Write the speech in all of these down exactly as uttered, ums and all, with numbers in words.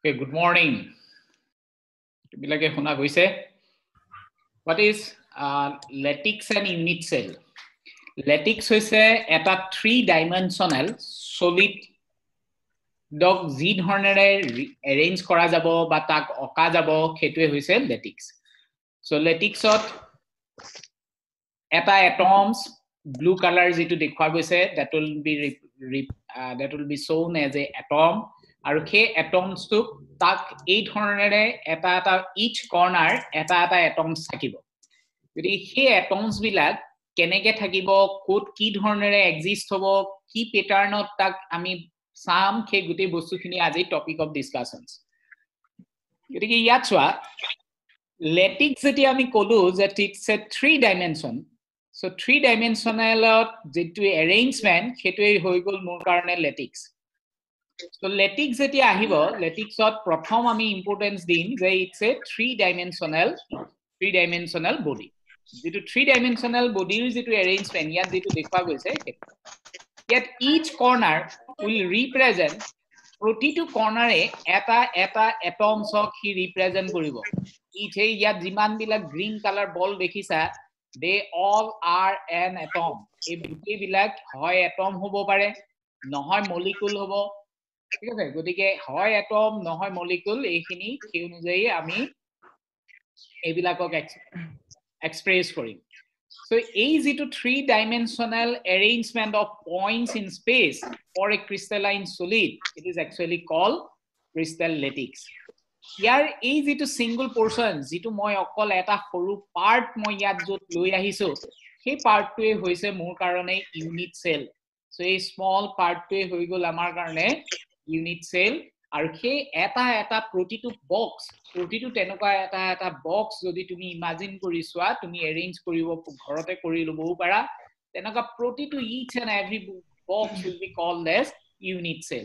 Okay, good morning. What is uh, lattice and unit cell? Lattice is a three-dimensional solid dog Z ধৰণেৰে arrange কৰা যাব বা তাক অকা যাব খেতুৱে হৈছে lattice. So latticeত এটা atoms blue color যেটো দেখুৱা গৈছে that will be uh, that will be shown as a atom আৰু সেই atoms to তাক এই ধৰণেৰে এটা এটা each corner এটা এটা atoms থাকিব যদি সেই atoms বিলাক কেনেকে থাকিব কোড কি ধৰণেৰে exist হ'ব কি প্যাটাৰ্ণত তাক আমি সাম খে গুটি বস্তুখিনি আজি টপিক অফ ডিসকাশনস গতিকে ইয়াত চোৱা lattice যেটি আমি কলো যে it's a three dimension so three dimensional যেটো arrangement সেটোই হৈ গল মোৰ কাৰণে lattice so lattice যেটি আহিব latticeত প্ৰথম আমি ইম্পৰ্টেন্স দিম যে it's a three dimensional three dimensional body যেটো three dimensional bodyৰ যেটো arrangement ইয়াত যেটো দেখুৱা গৈছে yet each corner will represent প্ৰতিটো কৰ্ণাৰে এটা এটা atoms অক হি represent কৰিব each ইয়াত যিমান বিলাক green color ball দেখিছা they all are an atom এই দুটি বিলাক হয় atom হ'ব পাৰে নহয় molecule হ'ব ঠিক আছে গতিকে হয় atom নহয় molecule এইখিনি কি অনুযায়ী আমি এইবিলাকক এক্সপ্ৰেছ কৰিম So A is a three-dimensional arrangement of points in space for a crystalline solid. It is actually called crystal lattice. Here A is a single portion. Jitu moi okol eta horu part moi yat jot loi ahiso. He part to e hoise mor karone unit cell. So a small part to e hoi gol amar karone unit cell. আৰু সেই এটা এটা প্ৰতিটো box প্ৰতিটো তেনেকুৱা এটা এটা box যদি তুমি ইমাজিন কৰি চোৱা তুমি এৰেঞ্জ কৰিব ঘৰতে কৰি লবও পাৰা তেনেকুৱা প্ৰতিটো each and every box will be called as unit cell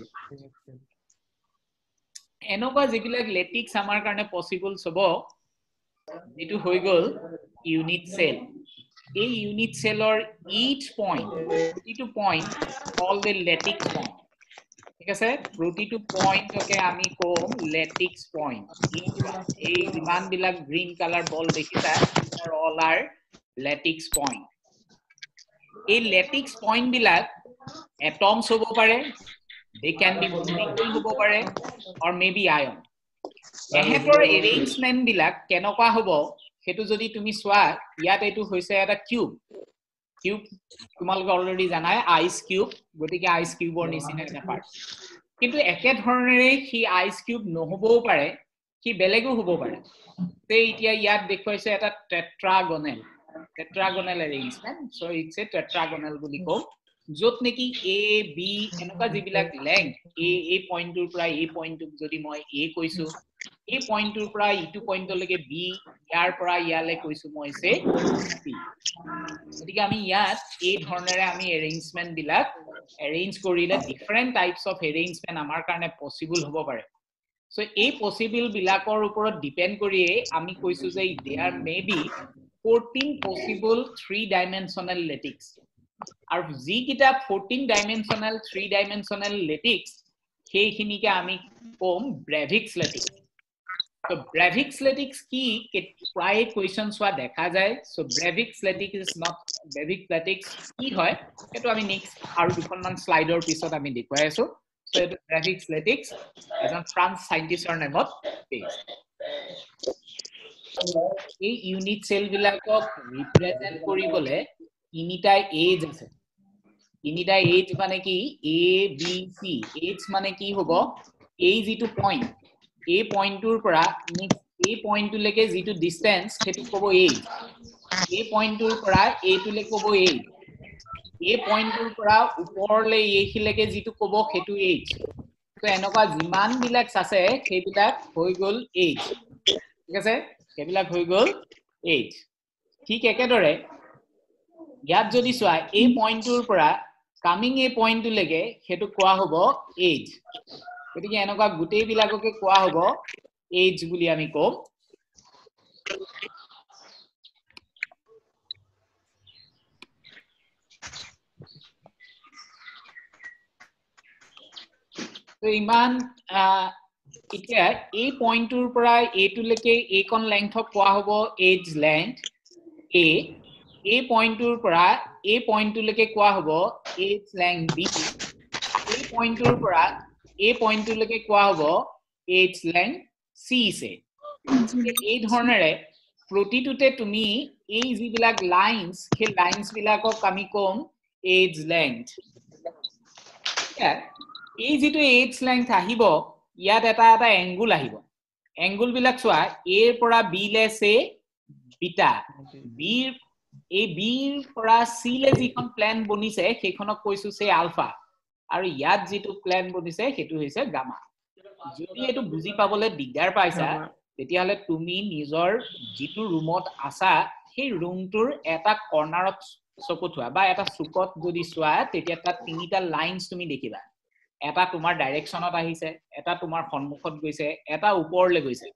এনেকুৱা যিবিলাক লেটিক্স আমাৰ কাৰণে পসিবল হ'ব যেটো হৈ গল unit cell এই unit cellৰ each point প্ৰতিটো point called the lattice point ঠিক আছে প্ৰতিটো পয়েন্ট ওকে আমি কম lattice point এই যিমান বিলাক গ্ৰীন কালাৰ বল দেখিছা are all are lattice point এই lattice point বিলাক atoms হ'ব পাৰে they can be molecule হ'ব পাৰে or maybe ion এহেতৰ arrangement বিলাক কেনেকুৱা হ'ব হেতু যদি তুমি সোৱা ইয়াত এটো হৈছে এটা কিউব কিউব তোমালোকে অলৰেডি জানাই আইস কিউব গতিকে আইস কিউবৰ নিচিনা এটা পাৰ্ট কিন্তু একে ধৰণেৰে কি আইস কিউব নহবও পাৰে কি বেলেগো হ'ব পাৰে তে এতিয়া ইয়াত দেখুৱাইছে এটা টেট্ৰাগনেল টেট্ৰাগনেল arrangement so it's a tetragonal বুলি কও যত নেকি a b এনেকুৱা যিবিলাক লেংথ a এই পইণ্টৰ পৰা এই পইণ্টক যদি মই a কৈছো এই পইণ্টৰ পৰা ইটো পইণ্টলৈকে b ইয়াৰ পৰা ইয়ালে কৈছো মই সে c গতিকে আমি ইয়াত এই ধৰণেৰে আমি arrangement বিলাক arrange কৰিলে different types of arrangement আমাৰ কাৰণে possible হ'ব পাৰে so এই possible বিলাকৰ ওপৰত ডিপেন্ড কৰিয়ে আমি কৈছো যে there may be fourteen possible three dimensional lattice আৰু যি কিটা fourteen dimensional three dimensional lattice সেইখিনিকে আমি কম Bravix lattice so Bravix lattice কি প্ৰায় কোৱেশ্চন সোৱা দেখা যায় so Bravix lattice is not Bravix lattice কি হয় এটো আমি নেক্সট আৰু দুখনমান স্লাইডৰ পিছত আমি দেখুৱাই আছো so এটো Bravix lattice এজন ফ্ৰান্স সাইন্টিষ্টৰ নামত based এই ইউনিট সেল বিলাকক ৰিপ্ৰেজেন্ট কৰিবলে তিনিটা এজ আছে তিনিটা এজ মানে কি a b c এজ মানে কি হ'ব এই যেটো পয়েন্ট এই পয়েন্টৰ পৰা নেক্সট এই পয়েন্টলৈকে যেটো ডিসটেন্স সেটো ক'ব এজ এই পয়েন্টৰ পৰা এইটোলে ক'ব এজ এই পয়েন্টৰ পৰা ওপৰলে এইখিলৈকে যেটো ক'ব সেটো এজ তো এনেকুৱা যিমান বিলাক আছে সেইবিলাক হৈ গল এজ ঠিক আছে সেইবিলাক হৈ গল এজ ঠিক একেদৰে ইয়াত যদি চোৱা এই পয়েন্টৰ পৰা কামিং এই পয়েন্টলৈকে সেটো কোৱা হ'ব এজ গতিকে এনেকুৱা গুটেই বিলাককে কোৱা হ'ব এজ বুলি আমি কম তো ইমান এতিয়া এই পইণ্টৰ পৰা এইটোলৈকে এইকন লেংথক কোৱা হ'ব এজ লেংথ এ এই পইণ্টৰ পৰা এই পইণ্টলৈকে কোৱা হ'ব এজ লেংথ বি এই পইণ্টৰ পৰা এই পইণ্টলৈকে কোৱা হ'ব এজ লেংথ সি সে এই ধৰণেৰে প্ৰতিটোতে তুমি এই যিবিলাক লাইনস সেই লাইনস বিলাকক আমি কম এজ লেংথ এই যিটো এজ লেংথ আহিব ইয়াত এটা এটা এংগুল আহিব এংগুল বিলাক চোৱা এ ৰ পৰা বি লে সে বিটা বি এই বি ৰ পৰা সি লে যিখন প্লেন বনিছে সেইখনক কৈছো সে আলফা আৰু ইয়াত যিটো প্লেন বনিছে সেইটো হৈছে গামা যদি এটো বুজি পাবলে দিগদাৰ পাইছা তেতিয়াহলে তুমি নিজৰ যিটো ৰুমত আছা সেই ৰুমটোৰ এটা কৰ্নাৰত চকু থোৱা বা এটা চুকত যদি চোৱা তেতিয়া তাত তিনিটা লাইনস তুমি দেখিবা এটা তোমাৰ ডাইৰেকশনত আহিছে এটা তোমাৰ সন্মুখত গৈছে এটা ওপৰলৈ গৈছে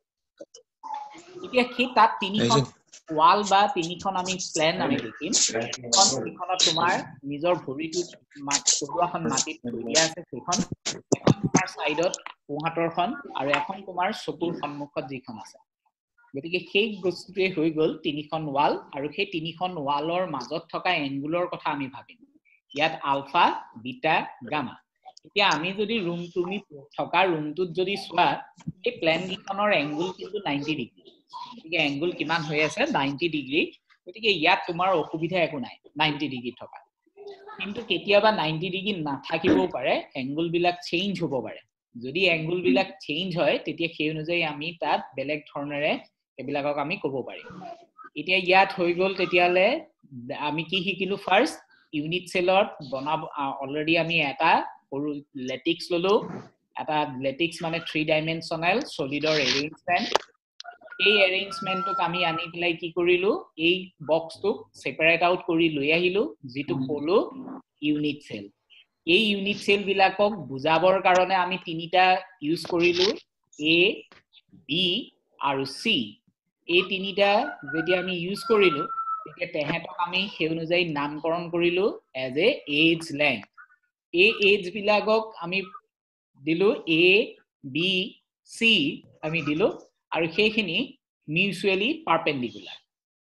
এতিয়া কি তাত তিনিখন ওয়াল বা তিনিখন আমি প্লেন আমি দেখিম এখন তিনিখনত তোমাৰ নিজৰ ভৰিটো মাত কোৱাখন মাটিত থৈ দিয়া আছে সেইখন এখন তোমাৰ সাইডত পোহাটৰখন আৰু এখন তোমাৰ চকুৰ সন্মুখত যিখন আছে গতিকে সেই বস্তুটোৱে হৈ গল তিনিখন ওয়াল আৰু সেই তিনিখন ওয়ালৰ মাজত থকা এংগুলৰ কথা আমি ভাবিম ইয়াত আলফা বিটা গামা এতিয়া আমি যদি ৰুম তুমি থকা ৰুমটোত যদি চোৱা এই প্লেন গিখনৰ এংগুল কিন্তু ninety ডিগ্ৰী গতিকে এংগুল কিমান হৈ আছে ninety ডিগ্ৰী গতিকে ইয়াত তোমাৰ অসুবিধা একো নাই ninety ডিগ্ৰী থকা কিন্তু কেতিয়াবা ninety ডিগ্ৰী নাথাকিবও পাৰে এংগুল বিলাক চেঞ্জ হ'ব পাৰে যদি এংগুল বিলাক চেঞ্জ হয় তেতিয়া সেই অনুযায়ী আমি তাত বেলেগ ধৰণেৰে এবিলাকক আমি ক'ব পাৰিম এতিয়া ইয়াত হৈ গল তেতিয়ালে আমি কি শিকিলো ফাৰ্স্ট ইউনিট সেলত বনাব অলৰেডি আমি এটা সৰু লেটিক্স ললো এটা লেটিক্স মানে three ডাইমেনশনাল সলিডৰ এৰেঞ্জমেন্ট এই এৰেঞ্জমেন্টক আমি আনি পেলাই কি কৰিলো এই বক্সটো সেপাৰেট আউট কৰি লৈ আহিলো যেটো কলো ইউনিট সেল এই ইউনিট সেল বিলাকক বুজাবৰ কাৰণে আমি তিনিটা ইউজ কৰিলো এ বি আৰু সি এই তিনিটা যেতিয়া আমি ইউজ কৰিলো তেতিয়া তেহেতক আমি সেই অনুযায়ী নামকৰণ কৰিলো এজ এ এজ লেংথ এই এজ বিলাকক আমি দিলো এ বি সি আমি দিলো আৰু সেইখিনি মিউচুৱেলি পাৰপেন্ডিকুলাৰ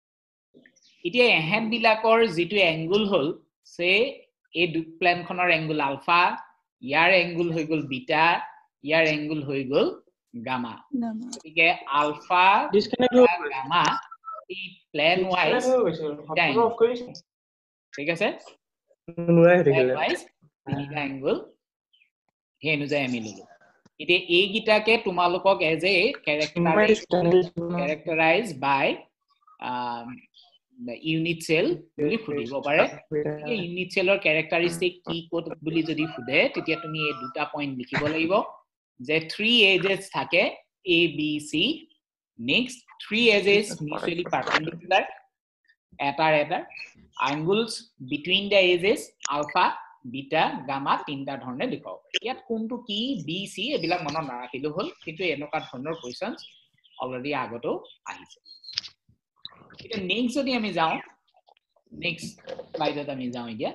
এতিয়া এহেত বিলাকৰ যিটো এংগুল হল সে এই দু প্লেনখনৰ এংগুল আলফা ইয়াৰ এংগুল হৈ গল বিটা ইয়াৰ এংগুল হৈ গল গামা গতিকে আলফা গামা এই প্লেন ওয়াইজ ঠিক আছে প্লেন ওয়াইজ তিনিটা এংগুল হে অনুযায়ী আমি ললো এতিয়া এই গিটাকে তোমালোকক as a characterize by unit cell বুলি খুদিব পাৰে এই ইউনিট সেলৰ ক্যাৰেক্টাৰিস্টিক কি কোড বুলি যদি খুদে তেতিয়া তুমি এই দুটা পইণ্ট লিখিব লাগিব যে three edges থাকে a b c next three edges mutually perpendicular এটাৰ এটা angles between the edges alpha beta gamma তিনটা ধৰণে দেখাও ইয়াত কোনটো কি b c এবিলাক মনত নাৰাখিলো হল কিন্তু এনেকা ধৰণৰ কোৱেশ্চনস অলৰেডি আগতো আহিছে এটা নেক্সট যদি আমি যাও নেক্সট স্লাইডত আমি যাও এতিয়া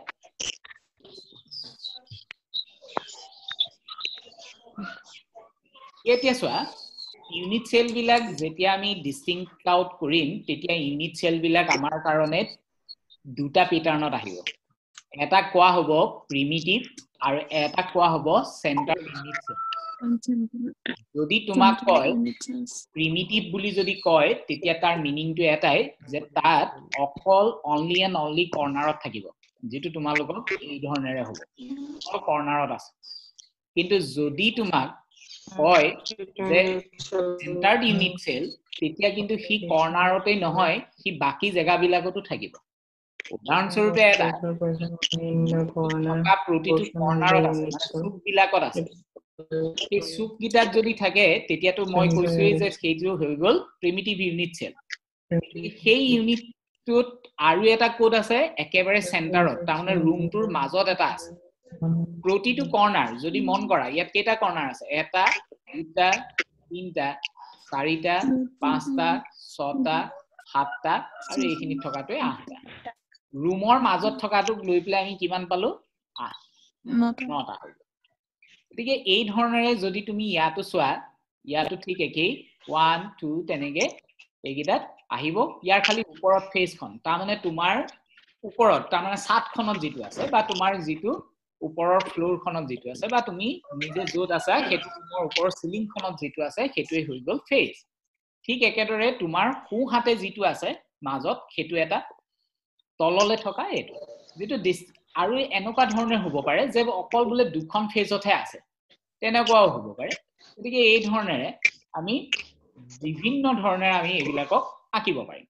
এতিয়া চোৱা ইউনিট সেল বিলাক যেতিয়া আমি ডিস্টিংক্ট আউট কৰিম তেতিয়া ইউনিট সেল বিলাক আমাৰ কাৰণে দুটা প্যাটাৰ্ণত আহিব এটা কোৱা হ'ব প্ৰিমিটিভ আৰু এটা কোৱা হ'ব সেন্টাৰ ইউনিট সেল যদি তোমাক কয় প্ৰিমিটিভ বুলি যদি কয় তেতিয়া তাৰ মিনিংটো এটাই যে তাত অকল অনলি এন্ড অনলি কৰ্নাৰত থাকিব যেটো তোমালোকক এই ধৰণেৰে হ'ব অকল কৰ্নাৰত আছে কিন্তু যদি তোমাক কয় যে সেন্টাৰ ইউনিট সেল তেতিয়া কিন্তু হি কৰ্নাৰতে নহয় হি বাকি জায়গা বিলাকতো থাকিব উদাহৰণস্বৰূপে এটা থকা প্ৰতিটো কৰ্নাৰত আছে মানে চুক বিলাকত আছে এই চুক গিটাত যদি থাকে তেতিয়াতো মই কৈছোই যে সেইটো হৈ গল প্ৰিমিটিভ ইউনিট সেল সেই ইউনিটটোত আৰু এটা কোড আছে একেবাৰে সেন্টাৰত তাৰমানে ৰুমটোৰ মাজত এটা আছে প্ৰতিটো কৰ্নাৰ যদি মন কৰা ইয়াত কেইটা কৰ্নাৰ আছে এটা দুটা তিনটা চাৰিটা পাঁচটা ছটা সাতটা আৰু এইখিনি থকাটোই আঠটা ৰুমৰ মাজত থকাটোক লৈ পেলাই আমি কিমান পালো আঠ নটা হ'ল গতিকে এই ধৰণেৰে যদি তুমি ইয়াতো চোৱা ইয়াতো ঠিক একেই one two তেনেকে এইগিটাত আহিব ইয়াৰ খালি ওপৰত ফেসখন তাৰ মানে তোমাৰ ওপৰত তাৰ মানে সাতখনত যেটো আছে বা তোমাৰ যেটো ওপৰৰ ফ্লোৰখনত যেটো আছে বা তুমি নিজে য'ত আছা হেতু তোমাৰ ওপৰৰ সিলিংখনত যেটো আছে হেতুই হৈ গল ফেস ঠিক একেদৰে তোমাৰ হু হাতে যেটো আছে মাজত হেতু এটা তললে থকা এটো যেটো আৰু এনেকুৱা ধৰণে হ'ব পাৰে যে অকল বুলে দুখন ফেজতহে আছে তেনেকুৱাও হ'ব পাৰে গতিকে এই ধৰণেৰে আমি বিভিন্ন ধৰণে আমি এবিলাকক আঁকিব পাৰিম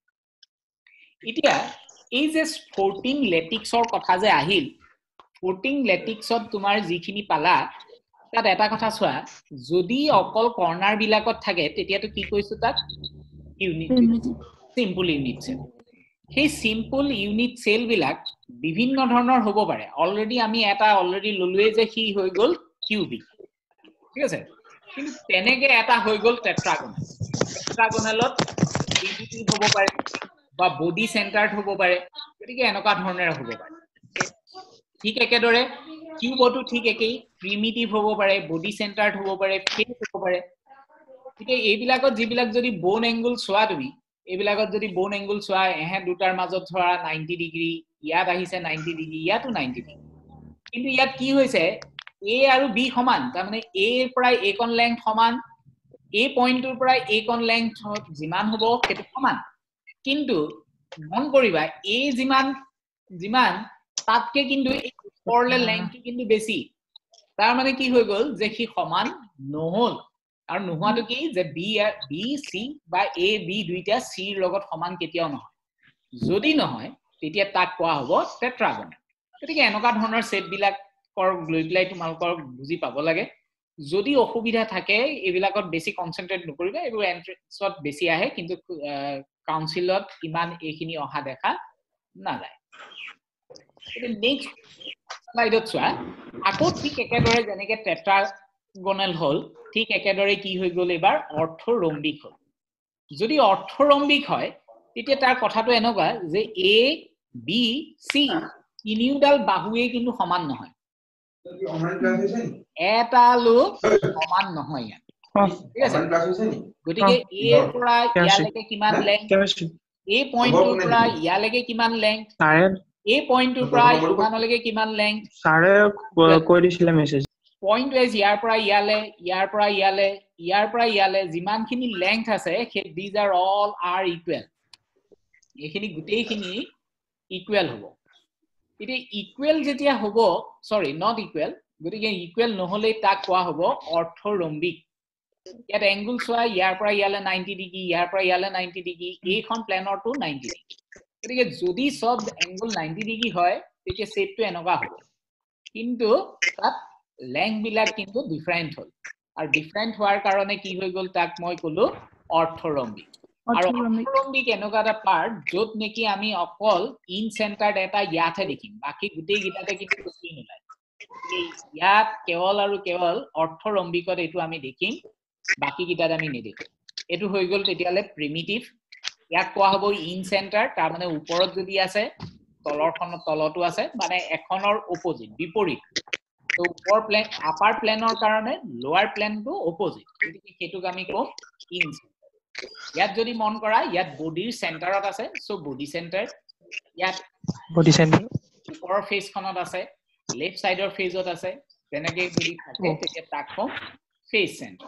এতিয়া এই যে স্পৰ্টিং লেটিক্সৰ কথা যে আহিল স্পৰ্টিং লেটিক্সত তোমাৰ যিখিনি পালা তাত এটা কথা চোৱা যদি অকল কৰ্নাৰ বিলাকত থাকে তেতিয়াটো কি কৈছো তাক ইউনিট সিম্পল ইউনিট সেল সেই সিম্পল ইউনিট সেল বিলাক বিভিন্ন ধৰণৰ হ'ব পাৰে অলৰেডি আমি এটা অলৰেডি ললুৱে যে কি হৈ গল কিউবিক ঠিক আছে কিন্তু তেনেকে এটা হৈ গল টেট্ৰাগোনাল টেট্ৰাগোনালত প্ৰিমিটিভ হ'ব পাৰে বা বডি সেন্টাৰড হ'ব পাৰে গতিকে এনেকুৱা ধৰণেৰে হ'ব পাৰে ঠিক একেদৰে কিউবটো ঠিক একেই প্ৰিমিটিভ হ'ব পাৰে বডি সেন্টাৰড হ'ব পাৰে ফেস হ'ব পাৰে গতিকে এইবিলাকত যিবিলাক যদি বোন এংগল চোৱা তুমি এইবিলাকত যদি বোন এংগল চোৱা এহে দুটাৰ মাজত ধৰা ninety ডিগ্ৰী ইয়াত আহিছে ninety ডিগ্ৰী ইয়াতো ninety ডিগ্ৰী কিন্তু ইয়াত কি হৈছে A আৰু B সমান তাৰ মানে A ৰ পৰা A কন লেংথ সমান A পইণ্টৰ পৰা A কন লেংথ যিমান হ'ব সেইটো সমান কিন্তু মন কৰিবা A যিমান যিমান তাতকে কিন্তু এই ওপৰলে লেংথটো কিন্তু বেছি তাৰ মানে কি হৈ গল যে কি সমান নহল আৰু নোহোৱাটো কি যে B B C বা A B দুইটা C ৰ লগত সমান কেতিয়াও নহয় যদি নহয় তেতিয়া তাক কোৱা হ'ব টেট্ৰাগোনাল গতিকে এনেকুৱা ধৰণৰ সেট বিলাক কৰ লৈ পেলাই তোমালোকৰ বুজি পাব লাগে যদি অসুবিধা থাকে এবিলাকত বেছি কনসেন্ট্ৰেট নকৰিবা এবোৰ এন্ট্ৰেন্সত বেছি আহে কিন্তু কাউন্সিলত ইমান এইখিনি অহা দেখা না যায় এটা নেক্সট স্লাইডত চোৱা আকৌ ঠিক একেদৰে যেনেকে টেট্ৰাগোনাল হল ঠিক একেদৰে কি হৈ গল এবাৰ অৰ্থৰম্বিক হল যদি অৰ্থৰম্বিক হয় তেতিয়া তাৰ কথাটো এনেকুৱা যে A B C তিনিওডাল বাহুৱে কিন্তু সমান নহয় এটা লোক সমান নহয় ঠিক আছে গতিকে A ৰ পৰা ইয়ালৈকে কিমান লেংথ A পইণ্টৰ পৰা ইয়ালৈকে কিমান লেংথ A পইণ্টৰ পৰা ইমানলৈকে কিমান লেংথ সাৰে কৈ দিছিলে মেছেজ পইণ্ট ওয়াইজ ইয়াৰ পৰা ইয়ালে ইয়াৰ পৰা ইয়ালে ইয়াৰ পৰা ইয়ালে যিমানখিনি লেংথ আছে these are all are equal এখিনি গুটেইখিনি ইকুৱেল হ'ব ইতে ইকুৱেল যেতিয়া হ'ব সৰি নট ইকুৱেল গতিকে ইকুৱেল নহলে তাক কোৱা হ'ব অৰ্থৰম্বিক ইয়াত এংগল চোৱা ইয়াৰ পৰা ইয়ালে ninety ডিগ্ৰী ইয়াৰ পৰা ইয়ালে ninety ডিগ্ৰী এইখন প্লেনৰটো ninety ডিগ্ৰী গতিকে যদি সব এংগল ninety ডিগ্ৰী হয় তেতিয়া সেটটো এনেকুৱা হ'ব কিন্তু তাত লেংথ বিলাক কিন্তু ডিফাৰেন্ট হ'ল আৰু ডিফাৰেন্ট হোৱাৰ কাৰণে কি হৈ গল তাক মই কলো অৰ্থৰম্বিক আৰু অৰ্থৰম্বিক এনেকুৱা এটা পাৰ্ট য'ত নেকি আমি অকল ইন সেন্টাৰড এটা ইয়াতহে দেখিম বাকি গুটেই গিটাতে কিন্তু বস্তু নলাই এই ইয়াত কেৱল আৰু কেৱল অৰ্থৰম্বিকত এটো আমি দেখিম বাকি গিটাত আমি নেদেখো এটো হৈ গল তেতিয়ালে প্ৰিমিটিভ ইয়াক কোৱা হ'ব ইন সেন্টাৰ তাৰ মানে ওপৰত যদি আছে তলৰখনৰ তলটো আছে মানে এখনৰ অপোজিট বিপৰীত তো ওপৰ প্লেন আপাৰ প্লেনৰ কাৰণে লোৱাৰ প্লেনটো অপোজিট গতিকে হেতুক আমি কম ইন ইয়াত যদি মন কৰা ইয়াত বডিৰ সেন্টাৰত আছে সো বডি সেন্টাৰ ইয়াত বডি সেন্টাৰ ওপৰৰ ফেসখনত আছে লেফট সাইডৰ ফেজত আছে তেনেকৈ যদি থাকে তেতিয়া তাক কম ফেস সেন্টাৰ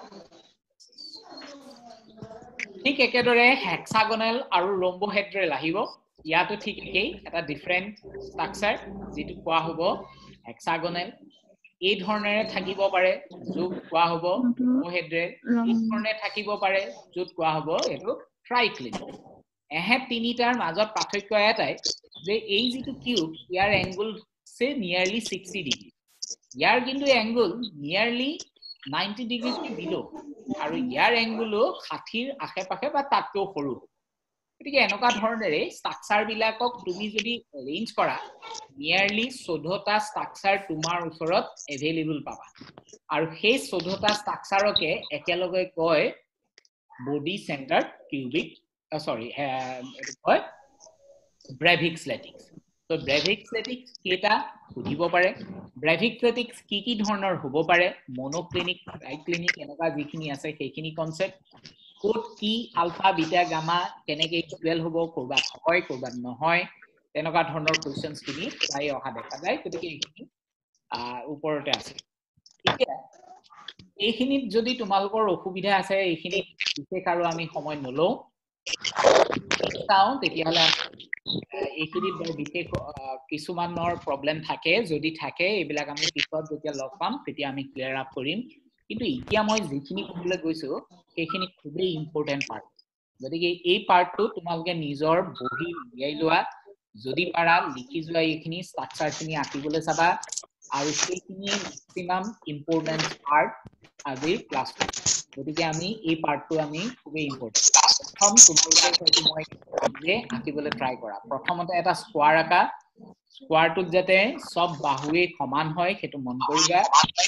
ঠিক একেদৰে হেক্সাগোনাল আৰু ৰম্বোহেড্ৰেল আহিব ইয়াতো ঠিক একেই এটা ডিফাৰেন্ট স্ট্ৰাকচাৰ যেটো কোৱা হ'ব হেক্সাগোনাল এই ধৰণেৰে থাকিব পাৰে য'ত কোৱা হ'ব ৰম্বোহেড্ৰেল এই ধৰণে থাকিব পাৰে য'ত কোৱা হ'ব এটো ট্ৰাইক্লিন এহে তিনিটাৰ মাজত পাৰ্থক্য এটাই যে এই যেটো কিউব ইয়াৰ এংগল সে নিয়াৰলি sixty ডিগ্ৰী ইয়াৰ কিন্তু এংগল নিয়াৰলি ninety ডিগ্ৰীজ কে বিলো আৰু ইয়াৰ এংগলো sixty ৰ আশে-পাশে বা তাতকৈ সৰু গতিকে এনেকুৱা ধৰণেৰে স্ট্ৰাকচাৰ বিলাকক তুমি যদি ৰেঞ্জ কৰা নিয়াৰলি fourteen টা স্ট্ৰাকচাৰ তোমাৰ ওচৰত এভেইলেবল পাবা আৰু সেই fourteen টা স্ট্ৰাকচাৰকে একেলগে কয় বডি সেন্টাৰড কিউবিক সৰি এটো কয় ব্ৰেভিক্স লেটিক্স তো ব্ৰেভিক্সলেটিক্স কেটা সুধিব পাৰে ব্ৰেভিক্সলেটিক্স কি কি ধৰণৰ হ'ব পাৰে মনোক্লিনিক ট্ৰাইক্লিনিক এনেকা যিখিনি আছে সেইখিনি কনসেপ্ট কোড কি আলফা বিটা গামা কেনেকৈ ইকুৱেল হ'ব কৰবাত হয় কৰবাত নহয় তেনেকা ধৰণৰ কোৱেশ্চনছ খিনি চাই অহা দেখা যায় গতিকে এইখিনি ওপৰতে আছে এতিয়া এইখিনিত যদি তোমালোকৰ অসুবিধা আছে এইখিনি বিশেষ আৰু আমি সময় নলওঁ চাওঁ তেতিয়াহ'লে এইখিনি বৰ বিশেষ কিছুমানৰ প্ৰবলেম থাকে যদি থাকে এইবিলাক আমি পিছত যেতিয়া লগ পাম তেতিয়া আমি ক্লিয়াৰ আপ কৰিম কিন্তু এতিয়া মই যিখিনি ক'বলৈ গৈছো সেইখিনি খুবেই ইম্পৰ্টেন্ট পাৰ্ট গতিকে এই পাৰ্টটো তোমালোকে নিজৰ বহি উলিয়াই লোৱা যদি পাৰা লিখি যোৱা এইখিনি ষ্ট্ৰাকচাৰখিনি আঁকিবলৈ চাবা আৰু সেইখিনি ম্যাক্সিমাম ইম্পৰ্টেন্ট পাৰ্ট আজিৰ ক্লাছ গতিকে আমি এই পাৰ্টটো আমি খুবেই ইম্পৰ্টেন্ট প্ৰথম তোমালোকে হয়তো মই নিজে আঁকিবলৈ ট্ৰাই কৰা প্ৰথমতে এটা স্কোৱাৰ আঁকা স্কোৱাৰটোত যাতে সব বাহুৱে সমান হয় সেইটো মন কৰিবা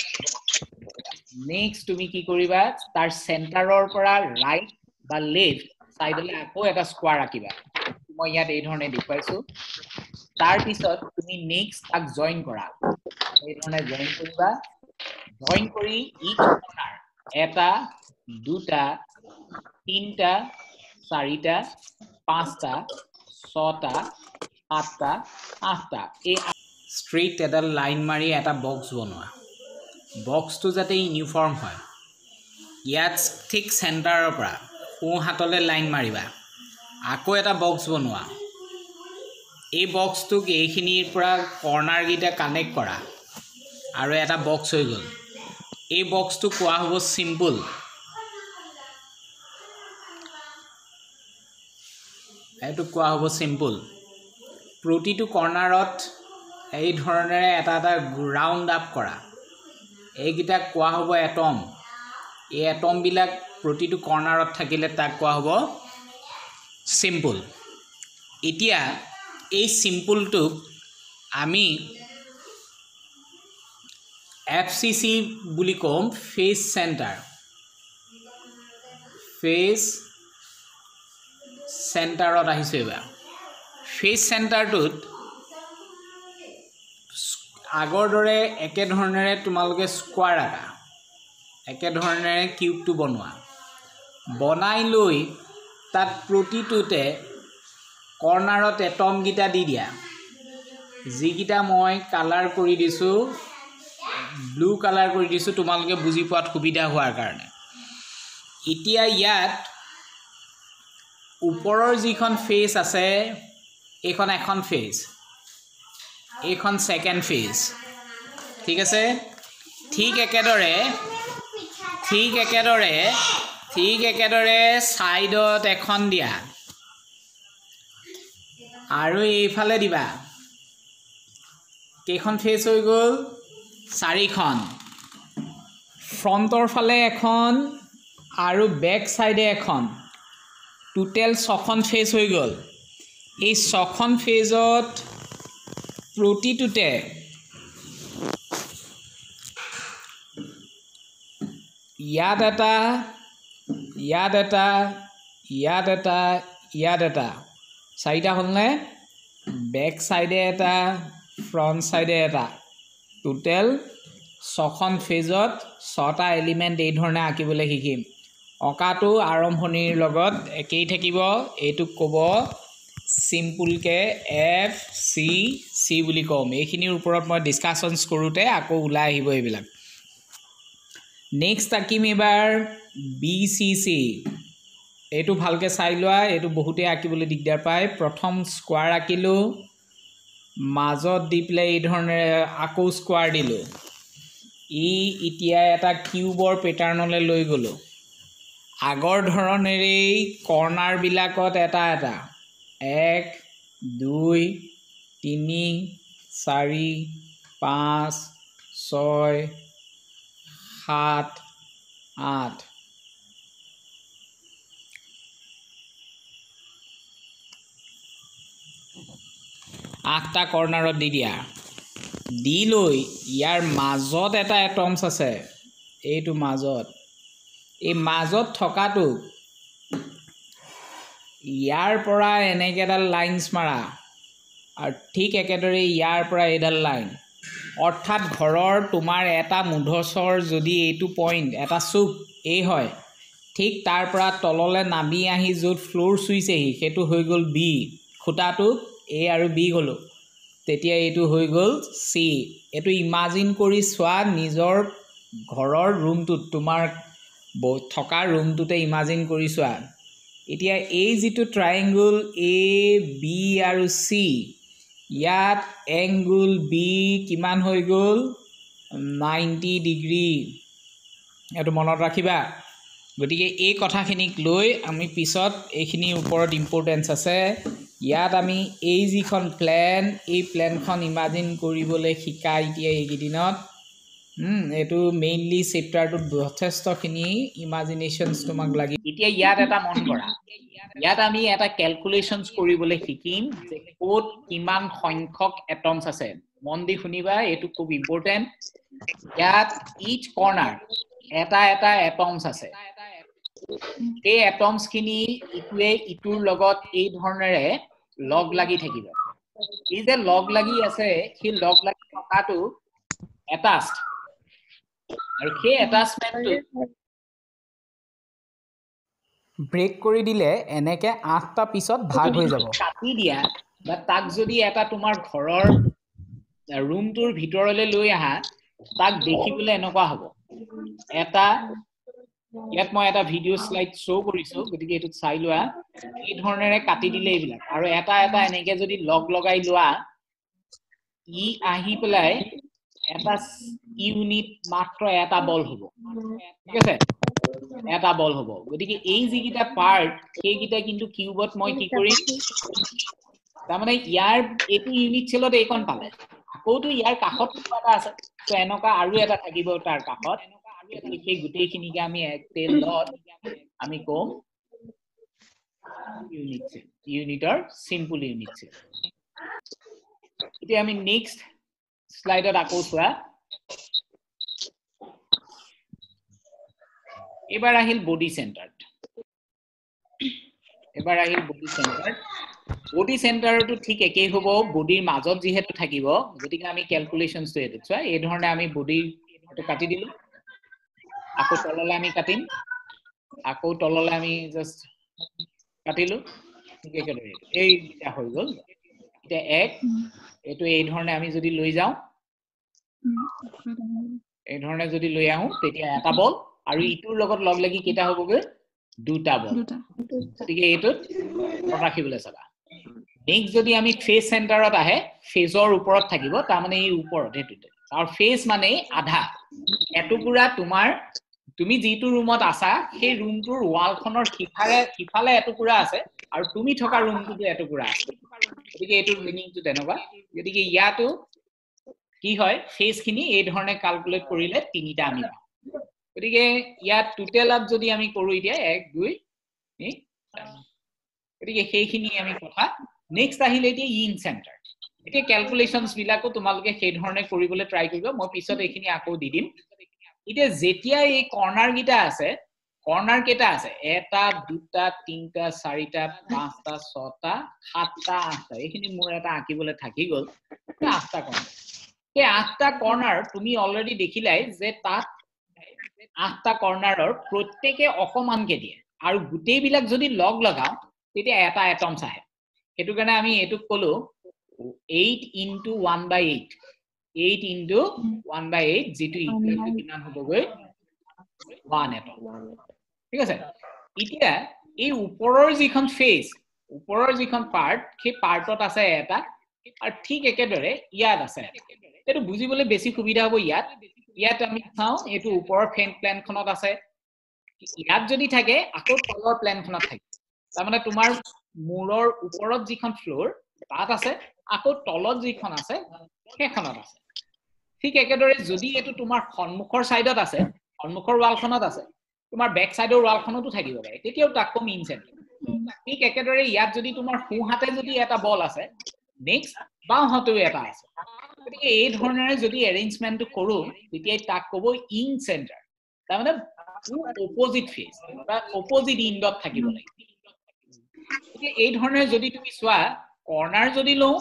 নেক্সট তুমি কি কৰিবা তাৰ সেন্টাৰৰ পৰা ৰাইট বা লেফট সাইডলে আকৌ এটা স্কোৱাৰ আঁকিবা মই ইয়াত এই ধৰণে দেখুৱাইছো তাৰ পিছত তুমি নেক্সট তাক জয়েন কৰা এই ধৰণে জয়েন কৰিবা জয়েন কৰি ইচ কৰ্নাৰ এটা দুটা তিনটা চাৰিটা পাঁচটা ছটা সাতটা আঠটা এই স্ট্ৰেইট এটা লাইন মাৰি এটা বক্স বনোৱা বক্সটো যাতে ইউনিফৰ্ম হয় ইয়াত ঠিক সেন্টাৰৰ পৰা ও হাতলে লাইন মাৰিবা আকৌ এটা বক্স বনোৱা এই বক্সটোক এইখিনিৰ পৰা কৰ্নাৰ গিটা কানেক্ট কৰা আৰু এটা বক্স হৈ গ'ল এই বক্সটো কোৱা হ'ব সিম্পল এটো কোৱা হ'ব সিম্পল প্ৰতিটো কৰ্নাৰত এই ধৰণেৰে এটা এটা ৰাউন্ড আপ কৰা এইগিটা কোৱা হ'ব এটম এই এটম বিলাক প্ৰতিটো কৰ্নাৰত থাকিলে তাক কোৱা হ'ব সিম্পল এতিয়া এই সিম্পলটো আমি এফ সি সি বুলি কম ফেস সেন্টাৰ ফেস সেন্টাৰত আহিছে এবাৰ ফেস সেন্টাৰটোত আগৰ দৰে একে ধৰণেৰে তোমালোকে স্কোৱাৰ আঁকা একে ধৰণেৰে কিউবটো বনোৱা বনাই লৈ তাত প্ৰতিটোতে কৰ্নাৰত এটম গিটা দি দিয়া যিগিটা মই কালাৰ কৰি দিছো ব্লু কালাৰ কৰি দিছো তোমালোকে বুজি পোৱাত সুবিধা হোৱাৰ কাৰণে এতিয়া ইয়াত ওপৰৰ যিখন ফেস আছে এইখন এখন ফেস এইখন সেকেন্ড ফেস ঠিক আছে ঠিক একেদৰে ঠিক একেদৰে ঠিক একেদৰে সাইডত এখন দিয়া আৰু এইফালে দিবা কেইখন ফেস হৈ গ'ল চাৰিখন ফ্ৰন্টৰ ফালে এখন আৰু বেক সাইডে এখন টোটেল ছখন ফেস হৈ গ'ল এই ছখন ফেজত প্ৰতিটোতে ইয়াত এটা ইয়াত এটা ইয়াত এটা ইয়াত এটা চাৰিটা হ'লনে বেক সাইডে এটা ফ্ৰন্ট সাইডে এটা টোটেল ছখন ফেজত ছটা এলিমেন্ট এই ধৰণে আঁকিবলৈ শিকিম অকাটো আৰম্ভণিৰ লগত একেই থাকিব এইটোক ক'ব সিম্পলকে এফ সি সি বুলি কম এইখিনিৰ ওপৰত মই ডিসকাশনছ কৰোতে আকৌ ওলাই আহিব এইবিলাক নেক্সট আঁকিম এবাৰ বি সি সি এইটো ভালকে চাই লোৱা এইটো বহুতে আঁকিবলৈ দিগদাৰ পায় প্ৰথম স্কোৱাৰ আঁকিলো মাজত দি প্লে এই ধৰণেৰে আকৌ স্কোৱাৰ দিলো ই এতিয়া এটা কিউবৰ প্যাটাৰ্নলৈ লৈ গলো আগৰ ধৰণেৰে কৰ্নাৰ বিলাকত এটা এটা এক দুই তিনি চাৰি পাঁচ ছয় সাত আঠ আঠটা কৰ্নাৰত দি দিয়া দি লৈ ইয়াৰ মাজত এটা এটমছ আছে এইটো মাজত এই মাজত থকাটো ইয়াৰ পৰা এনেকে এটা লাইনছ মাৰা আৰু ঠিক একেদৰে ইয়াৰ পৰা এডাল লাইন অৰ্থাৎ ঘৰৰ তোমাৰ এটা মুধচৰ যদি এইটো পইণ্ট এটা চুক এই হয় ঠিক তাৰ পৰা তললৈ নামি আহি য'ত ফ্ল'ৰ চুইছেহি সেইটো হৈ গ'ল বি খুঁটাটো এ আৰু বি গ'লো তেতিয়া এইটো হৈ গ'ল চি এইটো ইমাজিন কৰি চোৱা নিজৰ ঘৰৰ ৰুমটোত তোমাৰ থকা ৰুমটোতে ইমাজিন কৰি চোৱা এতিয়া এই যিটো ট্ৰায়েংগল এ বি আৰু চি ইয়াত এংগুল বি কিমান হৈ গ'ল নাইণ্টি ডিগ্ৰী এইটো মনত ৰাখিবা গতিকে এই কথাখিনিক লৈ আমি পিছত এইখিনিৰ ওপৰত ইম্পৰ্টেঞ্চ আছে ইয়াত আমি এই যিখন প্লেন এই প্লেনখন ইমাজিন কৰিবলৈ শিকা এতিয়া এইকেইদিনত এইটো মেইনলি চেপ্টাৰটোত যথেষ্টখিনি ইমাজিনেশ্যনছ তোমাক লাগিব এতিয়া ইয়াত এটা মন কৰা ইয়াত আমি এটা ক্যালকুলেশনস কৰিবলৈ শিকিম যে ক'ত কিমান সংখ্যক এটমছ আছে মন দি শুনিবা এটো খুব ইম্পৰ্টেন্ট ইয়াত ইচ কৰ্নাৰ এটা এটা এটমছ আছে এই এটমছ খিনি ইটোৱে ইটোৰ লগত এই ধৰণেৰে লগ লাগি থাকিব এই যে লগ লাগি আছে সেই লগ লাগি থকাটো এটাচড আৰু সেই এটাচমেন্টটো ব্ৰেক কৰি দিলে এনেকে আঠটা পিছত ভাগ হৈ যাব কাটি দিয়া বা তাক যদি এটা তোমাৰ ঘৰৰ ৰুমটোৰ ভিতৰলৈ লৈ আহা তাক দেখিবলৈ এনেকুৱা হ'ব এটা ইয়াত মই এটা ভিডিও স্লাইড শ্ব' কৰিছো গতিকে এটো চাই লোৱা এই ধৰণেৰে কাটি দিলে এইবিলাক আৰু এটা এটা এনেকে যদি লগ লগাই লোৱা ই আহি পেলাই এটা ইউনিট মাত্ৰ এটা বল হ'ব ঠিক আছে এটা বল হ'ব গতিকে এই যিকিটা পাৰ্ট সেইকিটা কিন্তু কিউবত মই কি কৰিম তাৰ মানে ইয়াৰ এটো ইউনিট সেলত এইখন পালে আকৌটো ইয়াৰ কাষত এটা আছে তো এনেকা আৰু এটা থাকিব তাৰ কাষত এই গুটেইখিনিকে আমি তেল লট আমি কম ইউনিট ইউনিটৰ সিম্পল ইউনিট এতিয়া আমি নেক্সট স্লাইডত আকৌ চোৱা এবাৰ আহিল বডি সেন্টাৰ এবাৰ আহিল বডি সেন্টাৰ বডি সেন্টাৰটো ঠিক একেই হ'ব বডিৰ মাজত যেহেতু থাকিব গতিকে আমি ক্যালকুলেশনস তো এটো চোৱা এই ধৰণে আমি বডি এটো কাটি দিলো আকৌ তললৈ আমি কাটিম আকৌ তললৈ আমি জাস্ট কাটিলো ঠিক একেদৰে এই এটা হৈ গ'ল এটা এক এটো এই ধৰণে আমি যদি লৈ যাও এই ধৰণে যদি লৈ আহো তেতিয়া এটা বল আৰু ইটোৰ লগত লগ লাগি কেটা হ'বগে দুটা বল ঠিক এইটোত ৰাখিবলৈ চাবা নেক্সট যদি আমি ফেস সেন্টাৰত আহে ফেজৰ ওপৰত থাকিব তাৰ মানে এই ওপৰত হেতুতে আৰু ফেস মানে আধা এটুকুৰা তোমাৰ তুমি যেটো ৰুমত আছা সেই ৰুমটোৰ ওয়ালখনৰ সিফালে সিফালে এটুকুৰা আছে আৰু তুমি থকা ৰুমটোতে এটুকুৰা আছে গতিকে এটোৰ মিনিংটো তেনেকুৱা গতিকে ইয়াতো কি হয় ফেস খিনি এই ধৰণে ক্যালকুলেট কৰিলে তিনিটা আমি গতিকে ইয়াত টোটালত যদি আমি কৰো এতিয়া এক দুই তিনি গতিকে সেইখিনি আমি কথা নেক্সট আহিলে এতিয়া ইন সেন্টাৰ এতিয়া ক্যালকুলেশনস বিলাকো তোমালোকে সেই ধৰণে কৰিবলৈ ট্ৰাই কৰিবা মই পিছত এইখিনি আকৌ দি দিম এতিয়া যেতিয়া এই কৰ্নাৰ গিটা আছে কৰ্নাৰ কেটা আছে এটা দুটা তিনটা চাৰিটা পাঁচটা ছটা সাতটা আঠটা এইখিনি মোৰ এটা আঁকিবলৈ থাকি গ'ল আঠটা কৰ্নাৰ এই আঠটা কৰ্নাৰ তুমি অলৰেডি দেখিলাই যে তাত আঠটা কৰ্নাৰৰ প্ৰত্যেকে অকমানকে দিয়ে আৰু গুটেই বিলাক যদি লগ লগাও তেতিয়া এটা এটমছ আহে হেতু কাৰণে আমি এটুক কলো eight into one by eight eight into one by eight যেটো ইকুৱেল টু কিমান হ'বগৈ one এটম ঠিক আছে এতিয়া এই ওপৰৰ যিখন ফেস ওপৰৰ যিখন পাৰ্ট সেই পাৰ্টত আছে এটা আৰু ঠিক একেদৰে ইয়াত আছে এটো বুজিবলৈ বেছি সুবিধা হ'ব ইয়াত ইয়াত আমি চাও এটো ওপৰৰ ফ্ৰন্ট প্লেনখনত আছে ইয়াত যদি থাকে আকৌ তলৰ প্লেনখনত থাকে তাৰ মানে তোমাৰ মূৰৰ ওপৰত যিখন ফ্লোৰ তাত আছে আকৌ তলত যিখন আছে সেইখনত আছে ঠিক একেদৰে যদি এটো তোমাৰ সন্মুখৰ সাইডত আছে সন্মুখৰ ওয়ালখনত আছে তোমাৰ বেক সাইডৰ ওয়ালখনতো থাকিব পাৰে তেতিয়াও তাক কম ইন সেন্টাৰ ঠিক একেদৰে ইয়াত যদি তোমাৰ সোঁ হাতে যদি এটা বল আছে নেক্সট বাও হাতেও এটা আছে গতিকে এই ধৰণেৰে যদি এৰেঞ্জমেন্টটো কৰো তেতিয়া তাক ক'ব ইন সেন্টাৰ তাৰ মানে অপোজিট ফেস বা অপোজিট ইণ্ডত থাকিব লাগে গতিকে এই ধৰণে যদি তুমি চোৱা কৰ্নাৰ যদি লও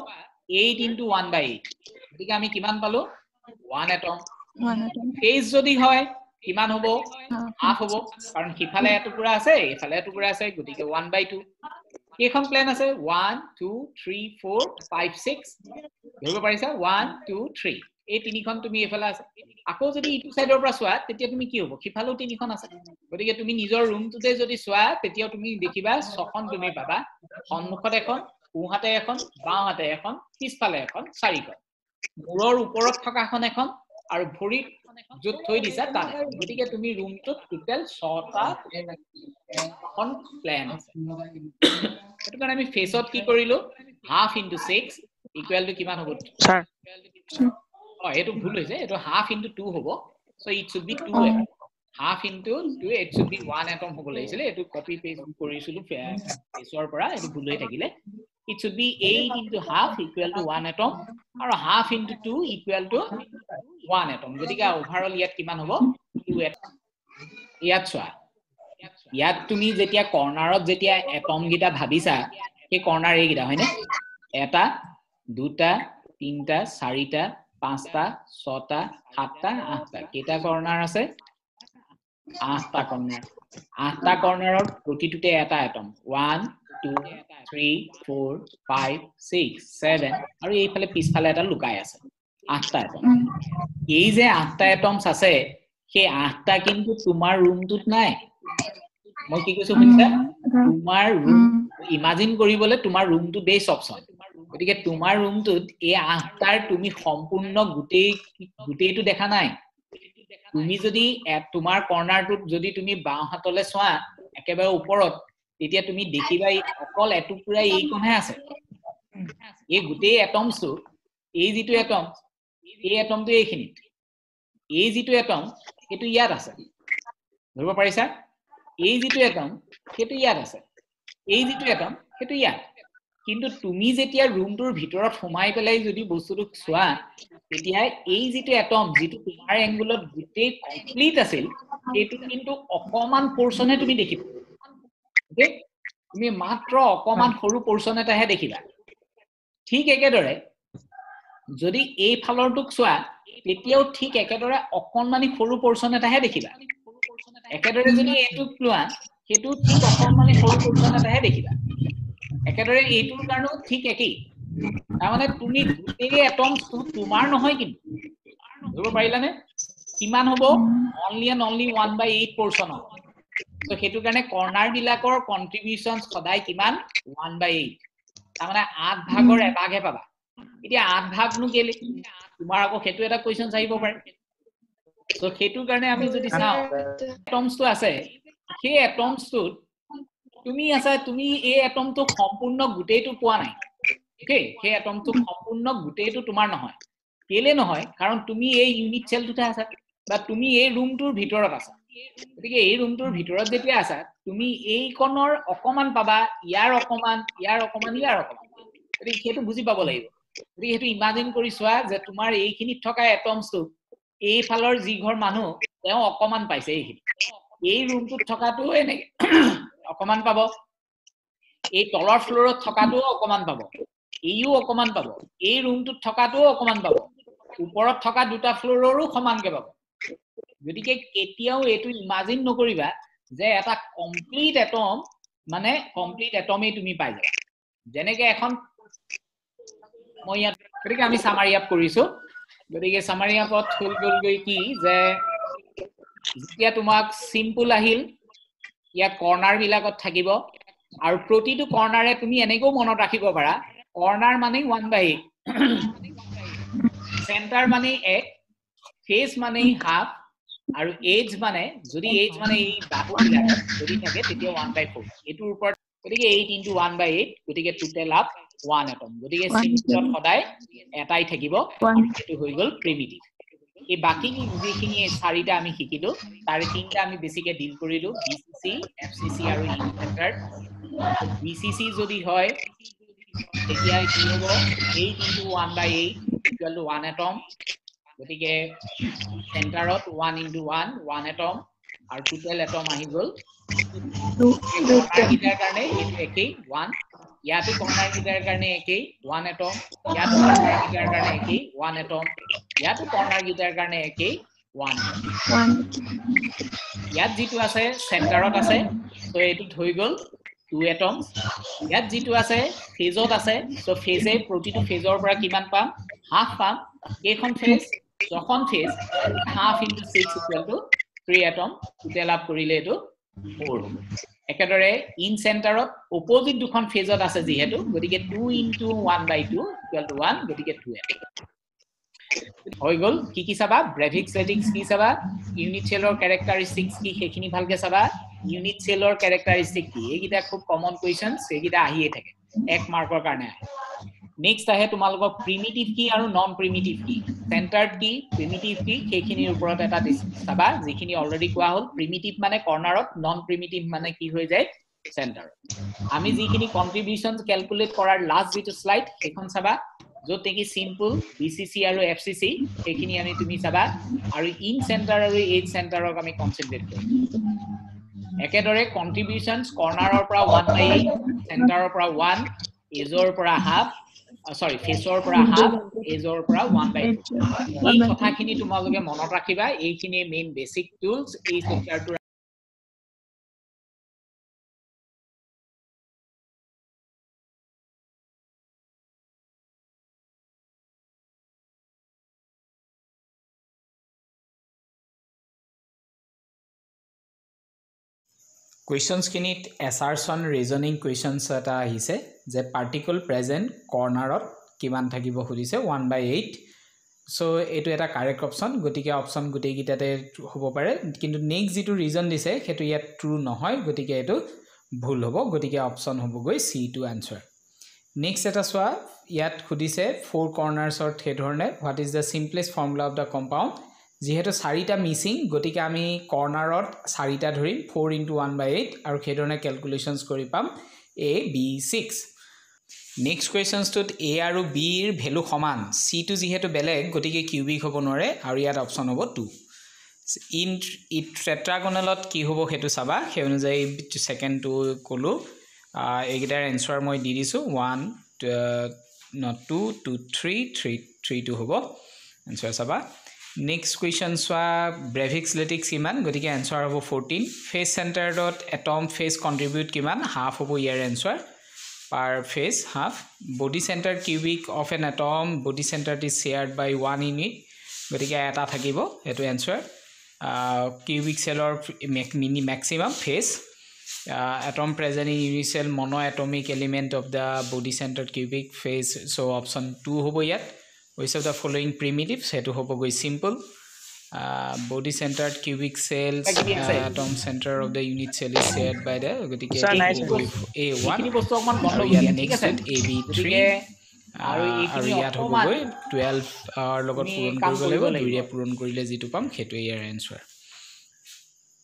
eight into one by eight গতিকে আমি কিমান পালো one atom phase যদি হয় কিমান হ'ব half হ'ব কাৰণ কিফালে এটুকুৰা আছে এফালে এটুকুৰা আছে গতিকে one by two কেইখন প্লেন আছে one two three four five six ধৰিব পাৰিছা one two three এই তিনিখন তুমি এফালে আছে আকৌ যদি ইটো সাইডৰ পৰা চোৱা তেতিয়া তুমি কি হ'ব কিফালেও তিনিখন আছে গতিকে তুমি নিজৰ ৰুমটোতে যদি চোৱা তেতিয়া তুমি দেখিবা ছখন তুমি পাবা সন্মুখত এখন সোঁহাতে এখন বাওঁহাতে এখন পিছফালে এখন চাৰিখন মূৰৰ ওপৰত থকাখন এখন আৰু ভৰিত য'ত থৈ দিছা তাত গতিকে তুমি ৰুমটোত টোটাল ছটা এখন প্লেন আছে এটো কাৰণে আমি ফেসত কি কৰিলো half into six equal to কিমান হ'ব স্যার অ এটো ভুল হৈছে এটো half into two হ'ব so it should be two half into two it should be one atom হ'ব লাগিছিল এটো কপি পেস্ট কৰিছিলো ফেসৰ পৰা এটো ভুল হৈ থাকিলে it should be eight into half equal to one atom আৰু half into two equal to one atom গতিকে ওভাৰঅল ইয়াত কিমান হ'ব two atom ইয়াত চোৱা ইয়াত তুমি যেতিয়া কৰ্নাৰত যেতিয়া এটম গিটা ভাবিছা সেই কৰ্নাৰ এই গিটা হয়নে এটা দুটা তিনটা চাৰিটা পাঁচটা ছটা সাতটা আঠটা কেটা কৰ্নাৰ আছে আঠটা কৰ্নাৰ আঠটা কৰ্নাৰত প্ৰতিটোতে এটা atom one two three four five six seven আৰু এইফালে পিছফালে এটা লুকাই আছে আঠটা এটম এই যে আঠটা এটমছ আছে সেই আঠটা কিন্তু তোমাৰ ৰুমটোত নাই মই কি কৈছো শুনিছা তোমাৰ ৰুম ইমাজিন কৰিবলৈ তোমাৰ ৰুমটো বেস অপচন গতিকে তোমাৰ ৰুমটোত এই আঠটাৰ তুমি সম্পূৰ্ণ গুটেই গুটেইটো দেখা নাই তুমি যদি তোমাৰ কৰ্নাৰটোত যদি তুমি বাওঁ হাতলে চোৱা একেবাৰে ওপৰত তেতিয়া তুমি দেখিবা অকল এটুকুৰা এইখনহে আছে এই গুটেই এটমছটো এই যিটো এটম এই এটমটো এইখিনিত এই যিটো এটম এটো ইয়াত আছে ধৰিব পাৰিছা এই যিটো এটম হেতু ইয়াত আছে এই যিটো এটম হেতু ইয়াত কিন্তু তুমি যেতিয়া ৰুমটোৰ ভিতৰত সোমাই পেলাই যদি বস্তুটো চোৱা তেতিয়া এই যিটো এটম যিটো তোমাৰ এংগুলত গুটেই কমপ্লিট আছিল এটো কিন্তু অকমান পোৰছনে তুমি দেখিবা ওকে তুমি মাত্ৰ অকমান সৰু পোৰছন এটাহে দেখিবা ঠিক একেদৰে যদি এই ফালৰটোক চোৱা তেতিয়াও ঠিক একেদৰে অকনমানি সৰু পোৰছন এটাহে দেখিবা একেদৰে যদি এটুক লোৱা হেতু ঠিক অকনমানি সৰু পোৰছন এটাহে দেখিবা একেদৰে এইটোৰ কাৰণেও ঠিক একেই তাৰ মানে তুমি গোটেই এটমছটো তোমাৰ নহয় কিন্তু ধৰিব পাৰিলানে কিমান হ'ব only and only one by eight পোৰছন হ'ব তো হেতু কাৰণে কৰ্নাৰ বিলাকৰ কন্ট্ৰিবিউশন সদায় কিমান one by eight তাৰ মানে আঠ ভাগৰ এভাগহে পাবা এতিয়া আঠ ভাগনো কেলে তোমাৰ আকৌ হেতু এটা কোৱেশ্চন আহিব পাৰে তো হেতু কাৰণে আমি যদি চাও এটমছটো আছে সেই এটমছটো তুমি আছে তুমি এই এটমটো সম্পূৰ্ণ গুটেইটো পোৱা নাই ওকে সেই এটমটো সম্পূৰ্ণ গুটেইটো তোমাৰ নহয় কেলে নহয় কাৰণ তুমি এই ইউনিট সেলটোতে আছা বা তুমি এই ৰুমটোৰ ভিতৰত আছা গতিকে এই ৰুমটোৰ ভিতৰত যেতিয়া আছা তুমি এই কোণৰ অকমান পাবা ইয়াৰ অকমান ইয়াৰ অকমান ইয়াৰ অকমান গতিকে হেতু বুজি পাব লাগিব গতিকে হেতু ইমাজিন কৰি চোৱা যে তোমাৰ এইখিনিত থকা এটমছটো এই ফালৰ যি ঘৰ মানুহ তেওঁ অকমান পাইছে এইখিনি এই ৰুমটোত থকাটো এনে অকমান পাব এই তলৰ ফ্লোৰত থকাটো অকমান পাব এইও অকমান পাব এই ৰুমটোত থকাটো অকমান পাব ওপৰত থকা দুটা ফ্লোৰৰো সমানকে পাব গতিকে কেতিয়াও এটো ইমাজিন নকৰিবা যে এটা কমপ্লিট এটম মানে কমপ্লিট এটমেই তুমি পাই যাবা যেনেকে এখন মই ইয়াত গতিকে আমি সামাৰি আপ কৰিছো গতিকে সামাৰি আপত ফুল গল গৈ কি যে যেতিয়া তোমাক সিম্পল আহিল ইয়াত কৰ্নাৰ বিলাকত থাকিব আৰু প্ৰতিটো কৰ্নাৰে তুমি এনেকৈ মনত ৰাখিব পাৰা কৰ্নাৰ মানে one by eight সেন্টাৰ মানে এক ফেস মানে হাফ আৰু এজ মানে যদি এজ মানে এই বাহু বিলাকত যদি থাকে তেতিয়া one by four এটোৰ ওপৰত গতিকে eight into one by eight গতিকে টোটাল আপ one atom গতিকে সিম্পলত সদায় এটাই থাকিব এটো হৈ গল প্ৰিমিটিভ এই বাকি যিখিনি চাৰিটা আমি শিকিলো তাৰে তিনটা আমি বেছিকে ডিল কৰিলো বিসিসি এফসিসি আৰু ইনভেন্টাৰ বিসিসি যদি হয় তেতিয়া কি হ'ব eight into one by eight equal to one atom গতিকে সেন্টাৰত one into one one atom আৰু টোটাল এটম আহি গল দুটা গিটাৰ কাৰণে এটো একেই one ইয়াতো কৰ্ণাৰ গিটাৰ কাৰণে একেই one atom ইয়াতো কৰ্ণাৰ গিটাৰ কাৰণে একেই one atom ইয়াতো কৰ্ণাৰ গিটাৰ কাৰণে একেই one one ইয়াত যেটো আছে সেন্টাৰত আছে সো এটো হৈ গল two atoms ইয়াত যেটো আছে ফেজত আছে সো ফেজে প্ৰতিটো ফেজৰ পৰা কিমান পাম half পাম এইখন ফেজ যখন face half into six equal to three atom total up কৰিলে এটো four হ'ব একেদৰে ইন সেন্টাৰত অপোজিট দুখন ফেজত আছে যেহেতু গতিকে two into one by two equal to one গতিকে two atom হৈ গল কি কি চাবা ব্ৰেভিক্স লেটিক্স কি চাবা ইউনিট সেলৰ ক্যাৰেক্টাৰিস্টিক্স কি হেখিনি ভালকে চাবা ইউনিট সেলৰ ক্যাৰেক্টাৰিস্টিক কি এইগিটা খুব কমন কোৱেশ্চনস এইগিটা আহিয়ে থাকে এক মাৰ্কৰ কাৰণে আহে নেক্সট আহে তোমালোকক প্ৰিমিটিভ কি আৰু নন প্ৰিমিটিভ কি সেন্টাৰ্ড কি প্ৰিমিটিভ কি হেখিনিৰ ওপৰত এটা চাবা যিখিনি অলৰেডি কোৱা হল প্ৰিমিটিভ মানে কৰ্নাৰত নন প্ৰিমিটিভ মানে কি হৈ যায় সেন্টাৰ আমি যিখিনি কন্ট্ৰিবিউশনস ক্যালকুলেট কৰাৰ লাষ্ট যেটো স্লাইড এখন চাবা যত নেকি সিম্পল বিসিসি আৰু এফসিসি হেখিনি আমি তুমি চাবা আৰু ইন সেন্টাৰ আৰু এজ সেন্টাৰক আমি কনসেন্ট্ৰেট কৰিম একেদৰে কন্ট্ৰিবিউশনস কৰ্নাৰৰ পৰা one by eight সেন্টাৰৰ পৰা one এজৰ পৰা half সৰি ফেসৰ পৰা half এজৰ পৰা one by two এই কথাখিনি তোমালোকে মনত ৰাখিবা এইখিনি মেইন বেসিক টুলস এই সেন্টাৰটো Questions kinit assertion reasoning questions eta ahise je particle present corner ot kiman thakibo khudise one by eight so etu eta correct option gotike option gotei gitate hobo pare kintu next jitu reason dise hetu yat true nohoy gotike etu bhul hobo gotike option hobo goi c to answer next eta swa yat khudise four corners or he dhorne what is the simplest formula of the compound যেহেতু চাৰিটা missing গতিকে আমি কৰ্নাৰত চাৰিটা ধৰিম four into one by eight আৰু খেদনে calculations কৰি পাম a b six next questions টুত a আৰু b এৰ ভ্যালু সমান c টু যেহেতু বেলেগ গতিকে কিউবিক হ'ব নৰে আৰু ইয়াত অপচন হ'ব two ইন ইট টেট্ৰাগোনালত কি হ'ব হেতু চাবা সেই অনুযায়ী সেকেন্ড টু কলো এগিটাৰ আনসাৰ মই দি দিছো one not two two three three three two হ'ব আনসাৰ চাবা Next question swa brevics letics kiman gotike answer hobo fourteen phase center dot atom phase contribute kiman half hobo year answer per phase half body center cubic of an atom body center is shared by one unit gotike eta thakibo etu answer uh, cubic cell or mini maximum phase uh, atom present in unit cell monoatomic element of the body center cubic phase so option two hobo yat which of the following primitives hetu hobo goi simple uh, body centered cubic cells uh, atom center of the unit cell is shared by the gotike a one next a b three আৰু ইয়াত hobo goi twelve ar logot puron koribo lagbo দুইয়ে puron korile jitu pam hetu ইয়াৰ answer